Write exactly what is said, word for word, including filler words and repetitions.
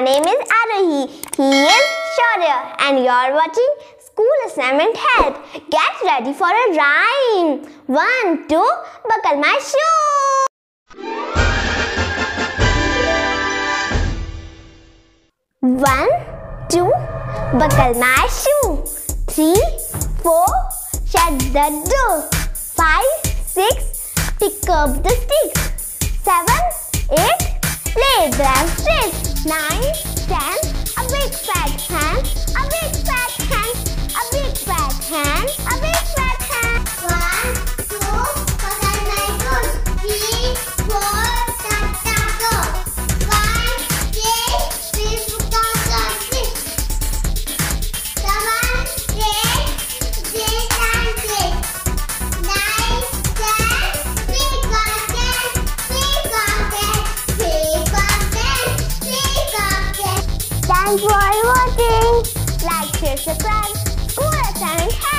name is Arohi. He is Shaurya and you are watching School Assignment Help. Get ready for a rhyme. One, two, buckle my shoe. One, two, buckle my shoe. Three, four, shut the door. Five, six, pick up the sticks. Seven, eight, lay them straight. Nine, ten, a big fat hen, a big fat hen, a big fat hen, a big fat hen. One, two, buckle my shoes. Three, four, shut the door. Five, six, pick up the sticks. Seven, eight, lay them straight. Nine, ten, pick up ten, pick up ten, pick up ten, pick up ten. Thanks for watching. Like, share, subscribe. School Assignment Help.